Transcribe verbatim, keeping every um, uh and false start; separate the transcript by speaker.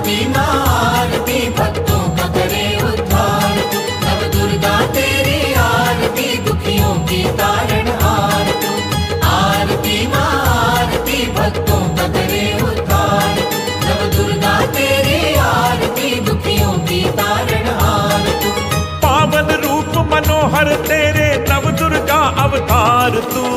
Speaker 1: आरती माँ आरती, भक्तों का करे उद्धार तू। नव दुर्गा तेरी आरती, दुखियों की तारण हार तू। आरती माँ आरती, भक्तों का करे उद्धार तू। नव दुर्गा तेरी आरती, दुखियों की तारण हार तू।
Speaker 2: पावन रूप मनोहर तेरे नव दुर्गा अवतार तू।